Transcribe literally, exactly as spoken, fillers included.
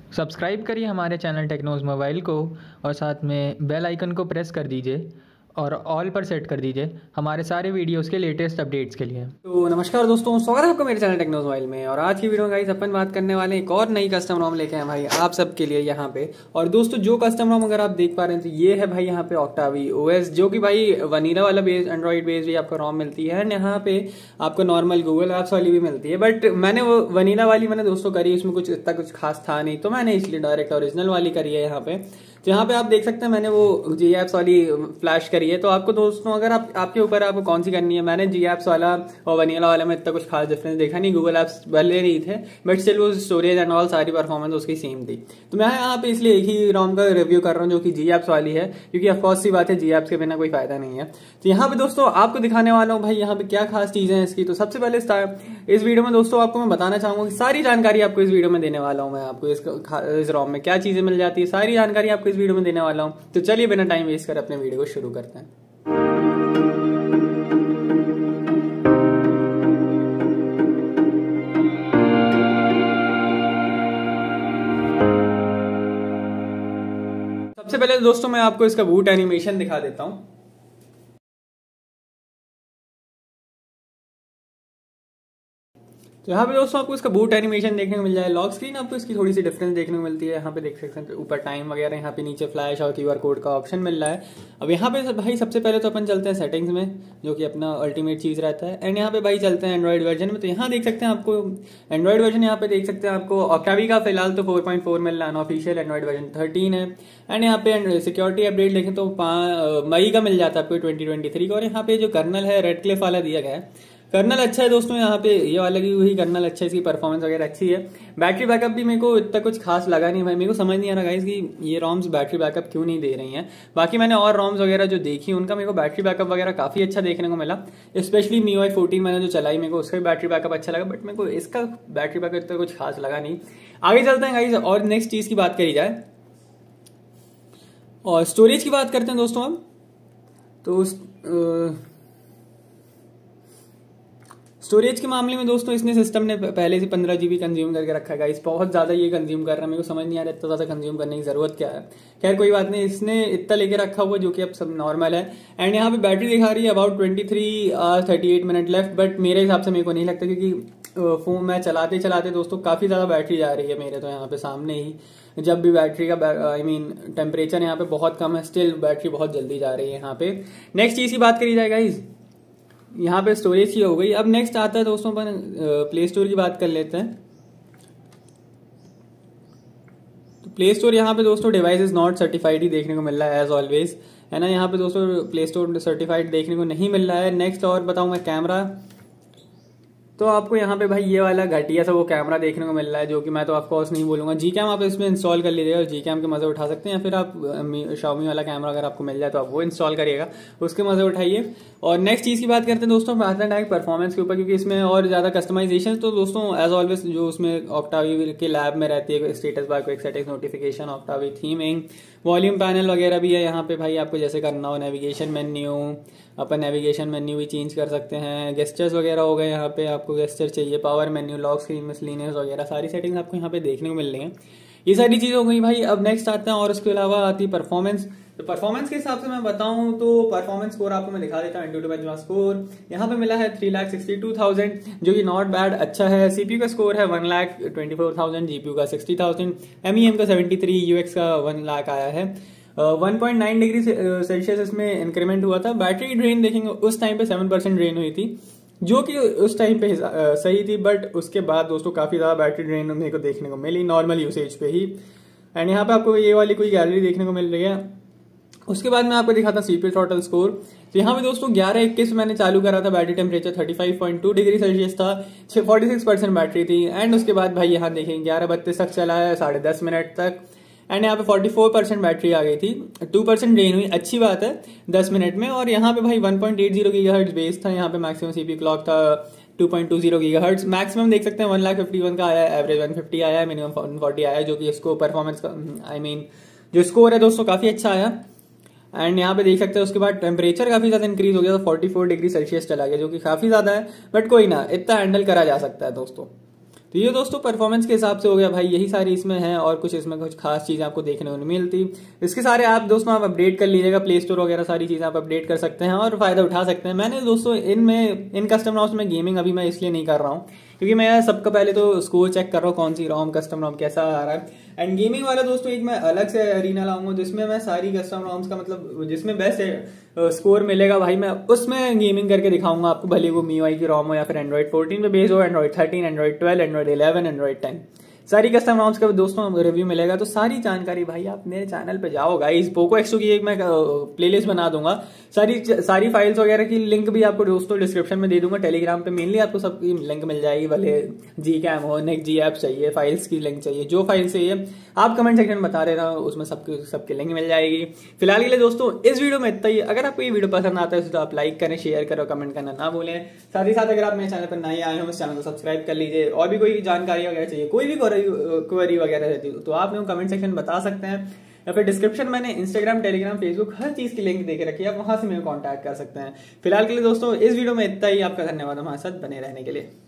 Subscribe करिए हमारे channel टेक्नोज mobile को और साथ में बेल आइकन को प्रेस कर दीजिए और ऑल पर सेट कर दीजिए हमारे सारे वीडियोस के लेटेस्ट अपडेट्स के लिए। तो नमस्कार दोस्तों, स्वागत है आपका मेरे चैनल टेक्नोज मोबाइल में। और आज की वीडियो में गाइस अपन बात करने वाले हैं एक और नई कस्टम रोम लेके आए भाई आप सबके लिए यहाँ पे। और दोस्तों जो कस्टम रोम अगर आप देख पा रहे हैं तो ये है भाई यहाँ पे ऑक्टावी ओएस, जो कि भाई वनीला वाला बेस एंड्रॉइड बेस भी आपको रोम मिलती है एंड यहाँ पे आपको नॉर्मल गूगल एप्स वाली भी मिलती है। बट मैंने वो वनीला वाली मैंने दोस्तों करी, उसमें कुछ इतना कुछ खास था नहीं तो मैंने इसलिए डायरेक्ट ओरिजिनल वाली करी है यहाँ पे। तो यहाँ पे आप देख सकते हैं मैंने वो जी एप्स वाली फ्लैश करी है। तो आपको दोस्तों अगर आप आपके ऊपर आपको कौन सी करनी है, मैंने जी एप्स वाला और वनीला वाला में इतना कुछ खास डिफरेंस देखा नहीं। गूगल एप्स भले नहीं थे बट स्टिल वो स्टोरेज एंड ऑल सारी परफॉर्मेंस उसकी सेम थी। तो मैं यहाँ पे इसलिए एक ही रोम का रिव्यू कर रहा हूँ जो कि जी एप्स वाली है, क्योंकि ऑफकोर्स सी बात है जी एप्स के बिना कोई फायदा नहीं है। तो यहाँ पे दोस्तों आपको दिखाने वाला हूँ भाई यहाँ पे क्या खास चीजें हैं इसकी। तो सबसे पहले इस वीडियो में दोस्तों आपको मैं बताना चाहूंगा कि सारी जानकारी आपको इस वीडियो में देने वाला हूँ। मैं आपको इस, इस रोम में क्या चीजें मिल जाती है सारी जानकारी आपको इस वीडियो में देने वाला हूँ। तो चलिए बिना टाइम वेस्ट कर अपने वीडियो को शुरू करते हैं। सबसे पहले दोस्तों मैं आपको इसका बूट एनिमेशन दिखा देता हूं। तो यहाँ पे दोस्तों आपको इसका बूट एनिमेशन देखने को मिल जाए। लॉक स्क्रीन आपको इसकी थोड़ी सी डिफरेंस देखने को मिलती है। यहाँ पे देख सकते हैं ऊपर टाइम वगैरह, यहाँ पे नीचे फ्लैश और क्यूआर कोड का ऑप्शन मिल रहा है। अब यहाँ पे भाई सबसे पहले तो अपन चलते हैं सेटिंग्स में, जो कि अपना अल्टीमेट चीज रहता है। एंड यहाँ पे भाई चलते हैं एंड्रॉइड वर्जन में। तो यहाँ देख सकते हैं आपको एंड्रॉइड वर्जन, यहाँ पे देख सकते हैं आपको ऑक्टावी का फिलहाल तो फोर पॉइंट फोर मिल रहा है, अनऑफिशियल एंड्रॉइड वर्जन थर्टीन है। एंड यहाँ पे सिक्योरिटी अपडेट देखें तो मई का मिल जाता है आपको ट्वेंटी ट्वेंटी थ्री का। और यहाँ पे जो कर्नल है रेड क्लिफ वाला दिया गया है। कर्नल अच्छा है दोस्तों, यहाँ पे ये वाला की वही कर्नल अच्छा है, इसकी परफॉर्मेंस वगैरह अच्छी है। बैटरी बैकअप भी मेरे को इतना कुछ खास लगा नहीं भाई, मेरे को समझ नहीं आ रहा गाइस कि ये रोम्स बैटरी बैकअप क्यों नहीं दे रही हैं। बाकी मैंने और रोम्स वगैरह जो देखी उनका मेरे को बैटरी बैकअप वगैरह काफी अच्छा देखने को मिला। स्पेशली मी वाई फोर्टीन मैंने जो चलाई मेरे को उसका भी बैटरी बैकअप अच्छा लगा, बट मेरे को इसका बैटरी बैकअप इतना कुछ खास लगा नहीं। आगे चलते हैं गाइस और नेक्स्ट चीज की बात करी जाए और स्टोरेज की बात करते हैं दोस्तों हम। तो स्टोरेज के मामले में दोस्तों इसने सिस्टम ने पहले से पंद्रह जीबी कंज्यूम करके रखा है गाइस। बहुत ज्यादा ये कंज्यूम कर रहा है, मेरे को समझ नहीं आ रहा इतना ज्यादा कंज्यूम करने की जरूरत क्या है। खैर कोई बात नहीं, इसने इतना लेके रखा हुआ जो कि अब सब नॉर्मल है। एंड यहाँ पे बैटरी दिखा रही है about twenty three hours thirty eight minute left, but मेरे हिसाब से मेरे को नहीं लगता, क्योंकि फोन मैं चलाते चलाते दोस्तों काफी ज्यादा बैटरी जा रही है मेरे। तो यहाँ पे सामने ही जब भी बैटरी का आई मीन टेम्परेचर यहाँ पे बहुत कम है, स्टिल बैटरी बहुत जल्दी जा रही है यहाँ पे। नेक्स्ट चीज की बात करी जाए गाइस, यहाँ पे स्टोरेज की हो गई। अब नेक्स्ट आता है दोस्तों अपन प्ले स्टोर की बात कर लेते हैं। तो प्ले स्टोर यहाँ पे दोस्तों डिवाइस इज नॉट सर्टिफाइड ही देखने को मिल रहा है एज ऑलवेज, है ना। यहाँ पे दोस्तों प्ले स्टोर सर्टिफाइड देखने को नहीं मिल रहा है। नेक्स्ट और बताऊं मैं कैमरा, तो आपको यहाँ पे भाई ये वाला घटिया सा वो कैमरा देखने को मिल रहा है, जो कि मैं तो ऑफकोर्स नहीं बोलूंगा। जी कैम आप इसमें इंस्टॉल कर लीजिएगा और जी कैम के मजे उठा सकते हैं, या फिर आप शाओमी वाला कैमरा अगर आपको मिल जाए तो आप वो इंस्टॉल करिएगा, उसके मजे उठाइए। और नेक्स्ट चीज की बात करते हैं दोस्तों डायरेक्ट परफॉर्मेंस के ऊपर, क्योंकि इसमें और ज्यादा कस्टमाइजेशन तो दोस्तों एज ऑलवेज जो उसमें ऑक्टावी के लैब में रहती है, status bar, quick settings, notification, Octavi theming, volume panel वगैरह भी है यहाँ पे भाई। आपको जैसे करना हो नेविगेशन मेन्यू, अपन नेविगेशन मेन्यू भी चेंज कर सकते हैं। गेस्चर्स वगैरह हो गए, यहाँ पे आपको गेस्चर चाहिए, power menu, lock screen, miscellaneous वगैरह सारी सेटिंग्स आपको यहाँ पे देखने को मिल रही हैं। ये सारी चीजें हो गई भाई। अब नेक्स्ट आते हैं और उसके अलावा आती है परफॉर्मेंस। तो परफॉर्मेंस के हिसाब से मैं बताऊं तो परफॉर्मेंस स्कोर आपको मैं दिखा देता हूं। एंटूटू बेंचमार्क स्कोर यहाँ पे मिला है three lakh sixty two thousand, जो कि नॉट बैड, अच्छा है। सीपीयू का स्कोर है one lakh twenty four thousand, GPU का सिक्सटी थाउजेंड, एमईएम का सेवेंटी थ्री, यूएक्स का वन लाख आया है। One point nine degree Celsius इसमें इंक्रीमेंट हुआ था। बैटरी ड्रेन देखेंगे उस टाइम पे सेवन परसेंट ड्रेन हुई थी, जो कि उस टाइम पे सही थी, बट उसके बाद दोस्तों काफी ज्यादा बैटरी ड्रेन मेरे को देखने को मिली नॉर्मल यूसेज पे ही। एंड यहाँ पे आपको ये वाली कोई गैलरी देखने को मिल रही है। उसके बाद मैं आपको दिखाता हूँ सीपीयू थ्रॉटल स्कोर। तो यहाँ पे दोस्तों ग्यारह इक्कीस मैंने चालू करा था, battery temperature thirty five point two degree Celsius था, फोर्टी सिक्स परसेंट बैटरी थी। एंड उसके बाद भाई यहाँ देखें ग्यारह बत्तीस तक चला है, साढ़े दस मिनट तक। एंड यहाँ पे फोर्टी फोर परसेंट बैटरी आ गई थी, टू परसेंट ड्रेन हुई, अच्छी बात है दस मिनट में। और यहाँ पे भाई one point eight zero gigahertz base था, यहाँ पे मैक्सिमम सीपीयू क्लॉक था two point two zero gigahertz. Maximum देख सकते हैं वन लाख फिफ्टी वन का आया है, एवरेज वन फिफ्टी आया है, मिनिमम वन फोर्टी आया है, जो कि इसको परफॉर्मेंस का आई मीन जो स्कोर है दोस्तों काफी अच्छा आया। एंड यहाँ पे देख सकते हैं उसके बाद टेम्परेचर काफी ज्यादा इंक्रीज हो गया, तो फोर्टी फोर डिग्री सेल्सियस चला गया, जो कि काफी ज्यादा है, बट कोई ना, इतना हैंडल करा जा सकता है दोस्तों। तो ये दोस्तों परफॉर्मेंस के हिसाब से हो गया भाई, यही सारी इसमें है और कुछ इसमें कुछ खास चीज़ आपको देखने को नहीं मिलती। इसके सारे ऐप दोस्तों आप अपडेट कर लीजिएगा, प्ले स्टोर वगैरह सारी चीज़ें आप अपडेट कर सकते हैं और फायदा उठा सकते हैं। मैंने दोस्तों इनमें इन कस्टम रॉम्स में गेमिंग अभी मैं इसलिए नहीं कर रहा हूँ क्योंकि मैं सबका पहले तो स्कोर चेक कर रहा हूँ कौन सी रॉम कस्टम रॉम कैसा आ रहा है। एंड गेमिंग वाला दोस्तों एक मैं अलग से अरीना लाऊंगा जिसमें मैं सारी कस्टम रॉम्स का मतलब जिसमें बेस्ट स्कोर मिलेगा भाई मैं उसमें गेमिंग करके दिखाऊंगा आपको, भले वो मी वाई की रॉम हो या फिर एंड्रॉइड फोर्टीन पे बेस हो, Android thirteen, Android twelve, Android eleven, Android ten, सारी कस्टम रॉम्स का दोस्तों रिव्यू मिलेगा। तो सारी जानकारी भाई आप मेरे चैनल पे जाओ गाइस, पोको एक्स टू की एक मैं प्लेलिस्ट बना दूंगा, सारी सारी फाइल्स वगैरह की लिंक भी आपको दोस्तों डिस्क्रिप्शन में दे दूंगा। टेलीग्राम पे मेनली आपको सबकी लिंक मिल जाएगी, भले जी कैम हो, नेक्स्ट जी ऐप चाहिए, फाइल्स की लिंक चाहिए, जो फाइल चाहिए आप कमेंट सेक्शन में बता देना, उसमें सबकी सबकी लिंक मिल जाएगी। फिलहाल के लिए दोस्तों इस वीडियो में इतना ही। अगर आपको ये वीडियो पसंद आता है तो आप लाइक करें, शेयर करें, कमेंट करना ना भूलें। साथ ही साथ अगर आप मेरे चैनल पर नए आए हो इस चैनल को सब्सक्राइब कर लीजिए। और भी कोई जानकारी वगैरह चाहिए, कोई भी क्वेरी वगैरह रहती है तो आप मेरे को कमेंट सेक्शन में बता सकते हैं, या फिर डिस्क्रिप्शन मैंने इंस्टाग्राम, टेलीग्राम, फेसबुक हर चीज की लिंक देके रखी है, आप वहां से मेरे को कांटेक्ट कर सकते हैं। फिलहाल के लिए दोस्तों इस वीडियो में इतना ही। आपका धन्यवाद हमारे साथ बने रहने के लिए।